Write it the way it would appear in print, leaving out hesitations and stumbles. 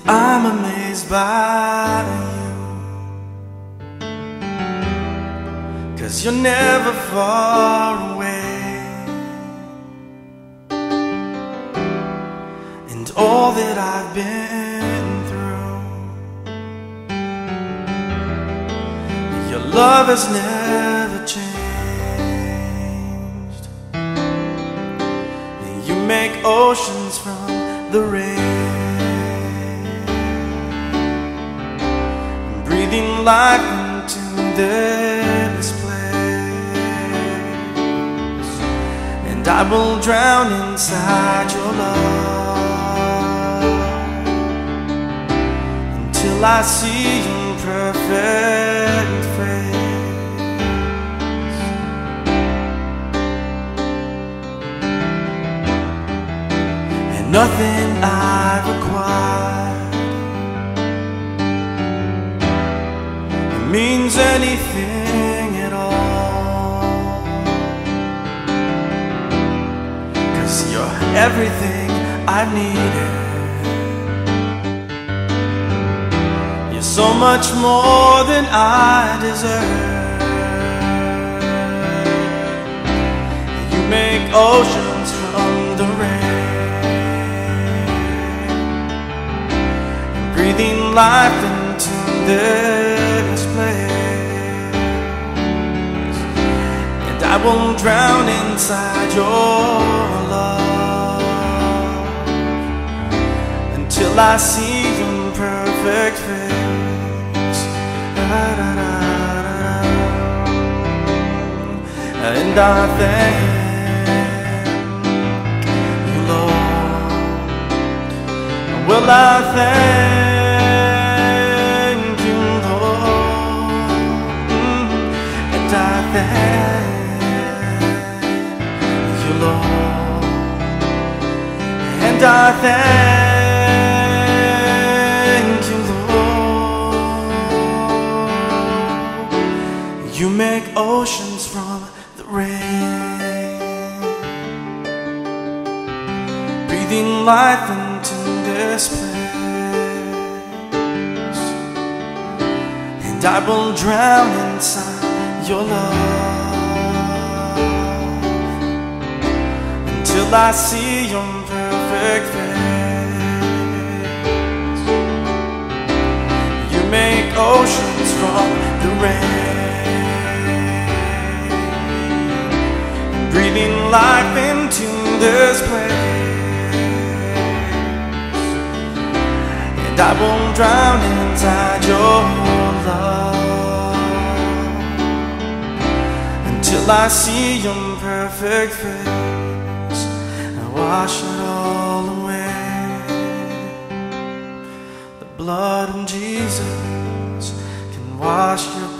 I'm amazed by you, 'cause you're never far away, and all that I've been through, your love has never changed. You make oceans from the rain, breathing life into this place, and I will drown inside your love until I see your perfect face. And nothing I've acquired means anything at all, 'cause you're everything I've needed. You're so much more than I deserve. You make oceans from the rain, breathing life into this place, and I will drown inside your love until I see your perfect face. And I thank you, Lord. Will I thank you, Lord? And I thank you, Lord. And I thank you, Lord. You make oceans from the rain, breathing life into this place, and I will drown inside your love until I see your perfect face. You make oceans from the rain, breathing life into this place, and I won't drown inside your love until I see your perfect face. I wash it all away. The blood of Jesus can wash your